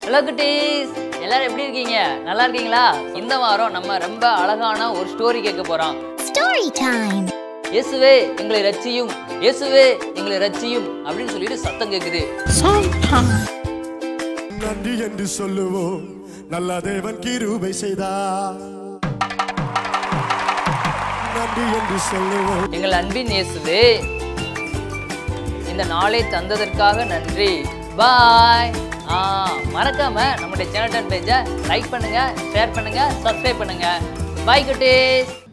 Hello குட்டீஸ், எல்லாரும் எப்படி இருக்கீங்க? நல்லா இருக்கீங்களா? இந்த வாரம் நம்ம ரொம்ப அழகான ஒரு ஸ்டோரி கேட்க போறோம். Story time. இயேசுவே எங்களை ரட்சியும், இயேசுவே எங்களை ரட்சியும் அப்படின்னு சொல்லிட்டு சத்தம் கேக்குது. நன்றி என்று சொல்லுவோம், நல்ல தேவன் கிருபை செய்தார். நன்றி என்று சொல்லுவோம். எங்கள் அன்பின் இயேசுவே, இந்த நாளை தந்ததற்காக நன்றி. பாய். மறக்காம நம்முடைய சேனல் பேஜை லைக் பண்ணுங்க, ஷேர் பண்ணுங்க, சப்ஸ்கிரைப் பண்ணுங்க. பாய் குட்டீஸ்.